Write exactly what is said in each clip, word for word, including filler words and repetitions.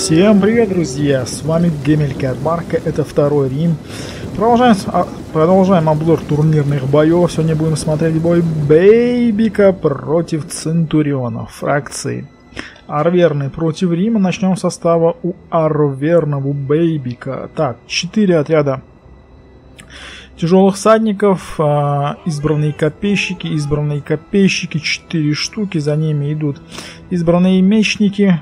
Всем привет, друзья! С вами Гемелька Марка, это второй Рим. Продолжаем, продолжаем обзор турнирных боев. Сегодня будем смотреть бой Бейбика против Центуриона фракции Арверны против Рима. Начнем с состава у Арверна, у Бейбика. Так, четыре отряда тяжелых всадников, избранные копейщики, избранные копейщики, четыре штуки, за ними идут избранные мечники,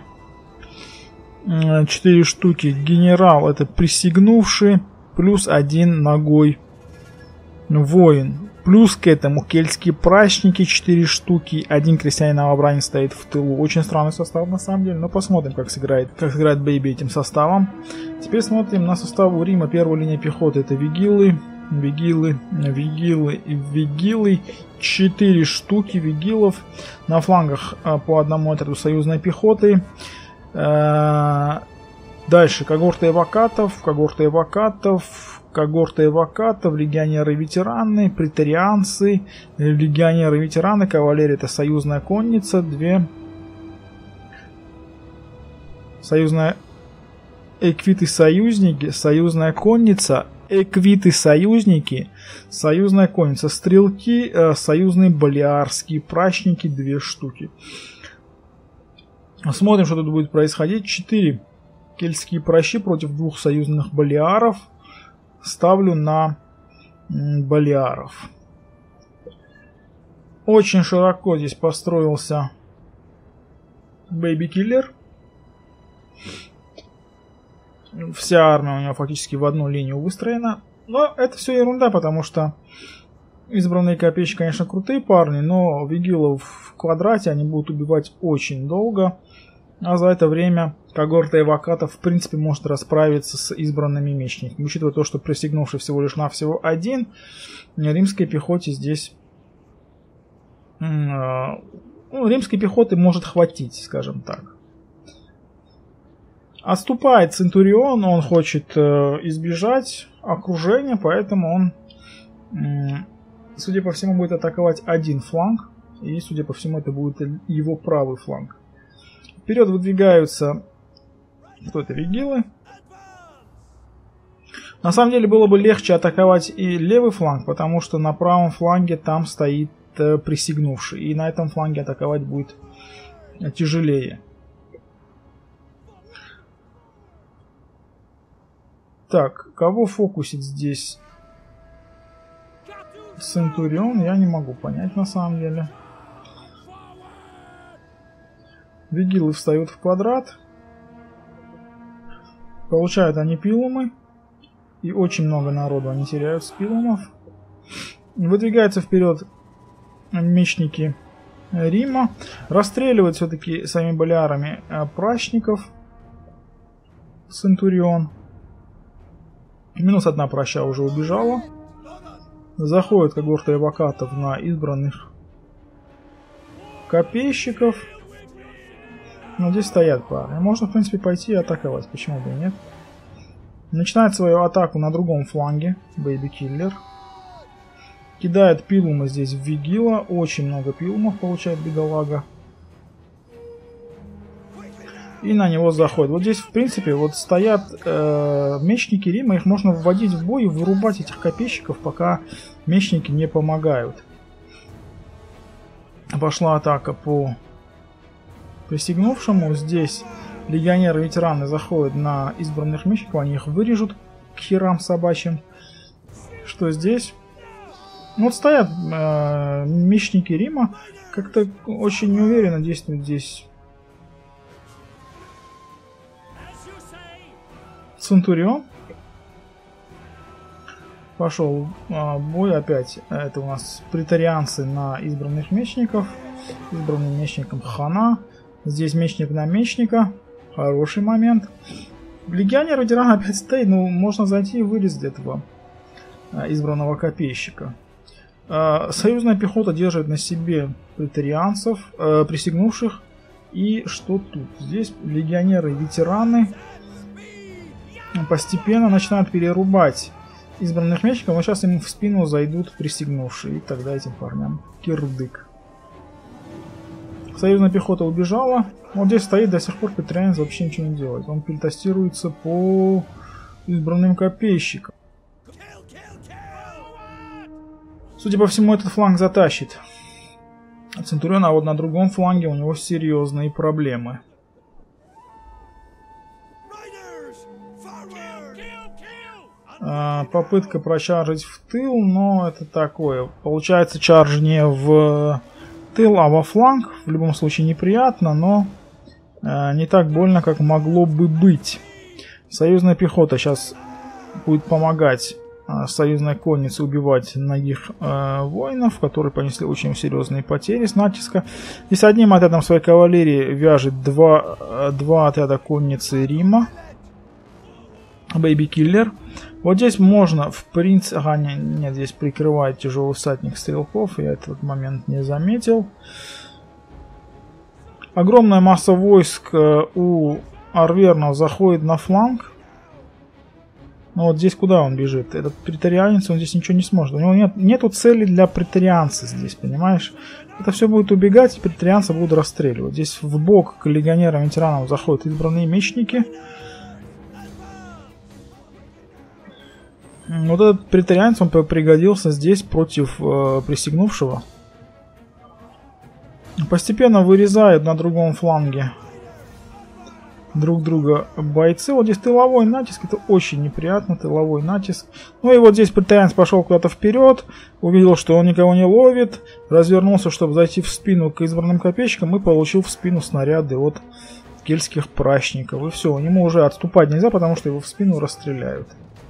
четыре штуки, генерал это присягнувший, плюс один ногой воин, плюс к этому кельтские прачники, четыре штуки, один крестьянин-новобранец стоит в тылу. Очень странный состав на самом деле, но посмотрим, как сыграет, как сыграет Бейби этим составом. Теперь смотрим на состав у Рима. Первая линия пехоты это вигилы, вигилы, вигилы и вигилы, четыре штуки вигилов, на флангах по одному отряду союзной пехоты. Дальше когорта эвокатов, когорта эвокатов, когорта эвокатов, легионеры-ветераны, претарианцы, легионеры-ветераны, кавалерия это союзная конница, две союзная эквиты-союзники, союзная конница, эквиты-союзники, союзная конница, стрелки, союзные балиарские прачники, две штуки. Смотрим, что тут будет происходить. четыре кельтские пращи против двух союзных балиаров. Ставлю на балиаров. Очень широко здесь построился Бейби Киллер. Вся армия у него фактически в одну линию выстроена. Но это все ерунда, потому что избранные копейщики, конечно, крутые парни, но вигилов в квадрате они будут убивать очень долго. А за это время когорта эвокатов в принципе может расправиться с избранными мечниками. Учитывая то, что присягнувший всего лишь навсего один, римской пехоте здесь... Ну, римской пехоты может хватить, скажем так. Отступает Центурион, он хочет избежать окружения, поэтому он, судя по всему, будет атаковать один фланг. И, судя по всему, это будет его правый фланг. Вперед выдвигаются кто это, вигилы. На самом деле было бы легче атаковать и левый фланг, потому что на правом фланге там стоит э, присягнувший. И на этом фланге атаковать будет тяжелее. Так, кого фокусит здесь Центурион, я не могу понять на самом деле. Вигилы встают в квадрат. Получают они пилумы. И очень много народу они теряют с пилумов. Выдвигаются вперед мечники Рима. Расстреливают все-таки своими балиарами прачников. Центурион. Минус одна праща уже убежала. Заходит когорта эвокатов на избранных копейщиков. Но здесь стоят пары. Можно, в принципе, пойти и атаковать. Почему бы и нет? Начинает свою атаку на другом фланге. Бейби Киллер. Кидает пилумы здесь в вигила. Очень много пилумов получает бедолага. И на него заходит. Вот здесь, в принципе, вот стоят э, мечники Рима. Их можно вводить в бой и вырубать этих копейщиков, пока мечники не помогают. Пошла атака по присягнувшему. Здесь легионеры-ветераны заходят на избранных мечников. Они их вырежут к херам собачьим. Что здесь? Ну, вот стоят э, мечники Рима. Как-то очень неуверенно действует здесь Центурион. Пошел э, бой опять. Это у нас претарианцы на избранных мечников. Избранным мечником хана. Здесь мечник на мечника. Хороший момент. Легионер ветеран опять стоит. Ну, можно зайти и вырезать этого а, избранного копейщика. А, союзная пехота держит на себе претарианцев, а, присягнувших. И что тут? Здесь легионеры ветераны постепенно начинают перерубать избранных мечников. Но сейчас им в спину зайдут присягнувшие. И тогда этим парням кирдык. Союзная пехота убежала. Вот здесь стоит до сих пор претарианец, вообще ничего не делает. Он перетестируется по избранным копейщикам. Судя по всему, этот фланг затащит Центурион, а вот на другом фланге у него серьезные проблемы. А, попытка прочаржить в тыл, но это такое. Получается чарж не в тыл, а во фланг. В любом случае неприятно, но а, не так больно, как могло бы быть. Союзная пехота сейчас будет помогать а, союзной коннице убивать многих а, воинов, которые понесли очень серьезные потери с натиска. И с одним отрядом своей кавалерии вяжет два, два отряда конницы Рима. Бэйби Киллер. Вот здесь можно, в принципе... Ага, нет, нет, здесь прикрывает тяжелый всадник стрелков. Я этот момент не заметил. Огромная масса войск у арвернов заходит на фланг. Но вот здесь куда он бежит? Этот претарианец, он здесь ничего не сможет. У него нет, нету цели для претарианца здесь, понимаешь? Это все будет убегать, и претарианца будут расстреливать. Здесь в бок к легионерам-ветеранам заходят избранные мечники. Вот этот претарианец, он пригодился здесь против э, присягнувшего. Постепенно вырезают на другом фланге друг друга бойцы. Вот здесь тыловой натиск, это очень неприятно, тыловой натиск. Ну и вот здесь претарианец пошел куда-то вперед, увидел, что он никого не ловит, развернулся, чтобы зайти в спину к избранным копейщикам и получил в спину снаряды от кельтских пращников. И все, ему уже отступать нельзя, потому что его в спину расстреляют.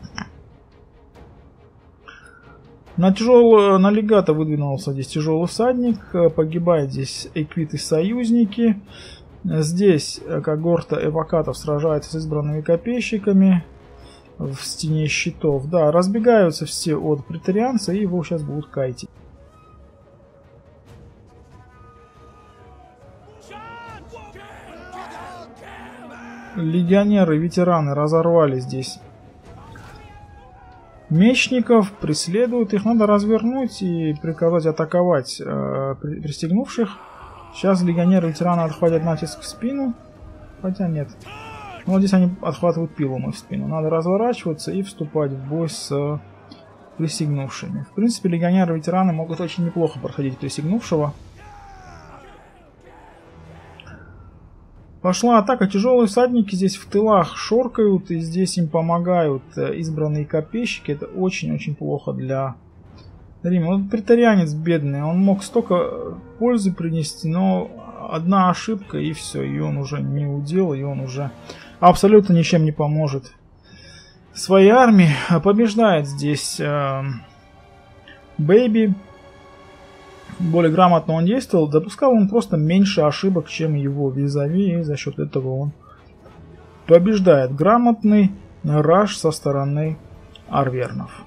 На, тяжелый, на легато выдвинулся здесь тяжелый всадник, погибают здесь эквиты союзники. Здесь когорта эвокатов сражается с избранными копейщиками в стене щитов. Да, разбегаются все от претарианца и его сейчас будут кайтить. Легионеры, ветераны разорвали здесь мечников, преследуют их, надо развернуть и приказать атаковать э, пристегнувших. Сейчас легионеры-ветераны отхватят натиск в спину, хотя нет. Ну, вот здесь они отхватывают пилумы в спину. Надо разворачиваться и вступать в бой с э, пристегнувшими. В принципе, легионеры-ветераны могут очень неплохо проходить пристегнувшего. Пошла атака, тяжелые всадники здесь в тылах шоркают, и здесь им помогают избранные копейщики. Это очень-очень плохо для Рима. Вот претарианец бедный, он мог столько пользы принести, но одна ошибка и все, и он уже не удел, и он уже абсолютно ничем не поможет своей армии. Побеждает здесь Бэйби. Э, Более грамотно он действовал, допускал он просто меньше ошибок, чем его визави, и за счет этого он побеждает. Грамотный раш со стороны арвернов.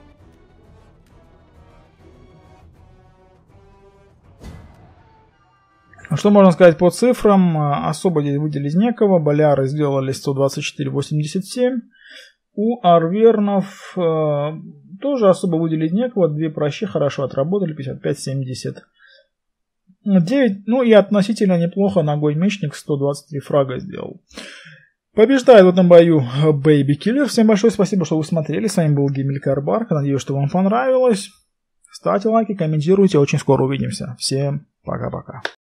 Что можно сказать по цифрам? Особо здесь выделить некого. Боляры сделали сто двадцать четыре восемьдесят семь. У арвернов э, тоже особо выделить некого. Две пращи хорошо отработали. пятьдесят пять семьдесят девять. Ну и относительно неплохо ногой мечник сто двадцать три фрага сделал. Побеждает в этом бою Бэйби Киллер. Всем большое спасибо, что вы смотрели. С вами был Гиммелькар Барк. Надеюсь, что вам понравилось. Ставьте лайки, комментируйте. Очень скоро увидимся. Всем пока-пока.